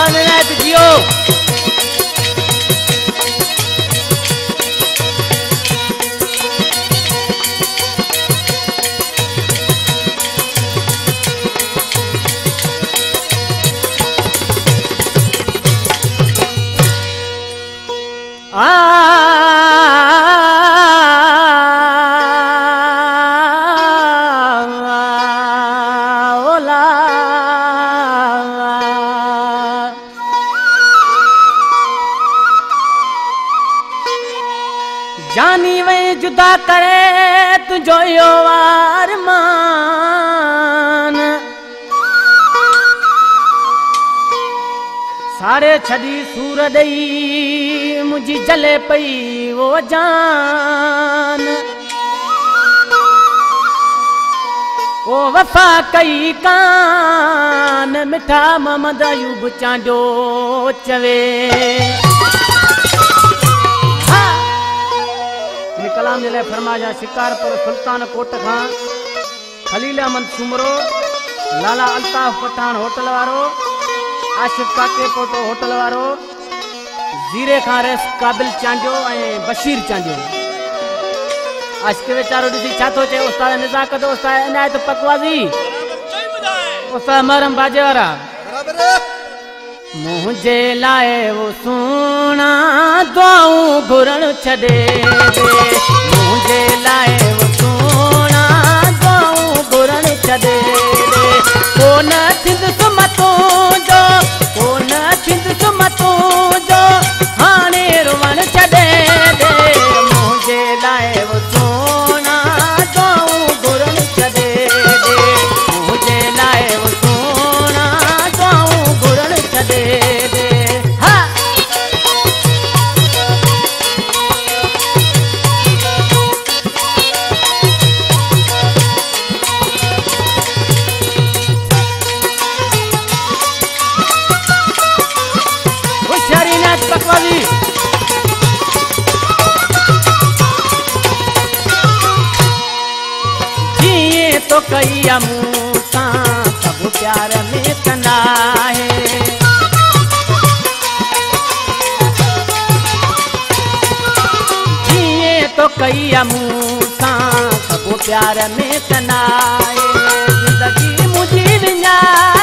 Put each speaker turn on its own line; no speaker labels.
आवाज में आए तो जियो। जानी वे जुदा करे तुझो यो अरमान सारे छदी सूर दई मुझी जले पई वो जान ओ वफा कई कान मिठा मोहम्मद अयूब चांडो चवे कलाम जे लाइ फरमाया शिकारपुर सुल्तान कोट खां खलील अहमद सुमरो लाला अल्ताफ पठान होटल वारो आशिफ काके पोटो होटल वारो जीरे खां रेस काबिल चांडियो ऐं बशीर चांडियो आशिक वेचारो ॾिसी छा थो चए उस्ताद निज़ाकत उस्ताद इनायत पकवाज़ी उस्ताद महरम बाजे वारा मुझे लाए वो सोना दुआऊं घुरण छॾे दे मुझे लाए वो सोना दुआऊं घुरण छॾे दे कोन थींद सुमतूं जो हाणे रुवण छॾे दे मुझे लाए वो सोना दुआऊं घुरण छॾे दे मुझे लाए वो सोना दुआऊं घुरण छॾे दे हा होशियारी नाच पकवाजी जिए तो कई मूं सां सब प्यार में कंदा है जिए तो कई मूं सां सब प्यार में कंदा है जिंदगी मुझी विञाए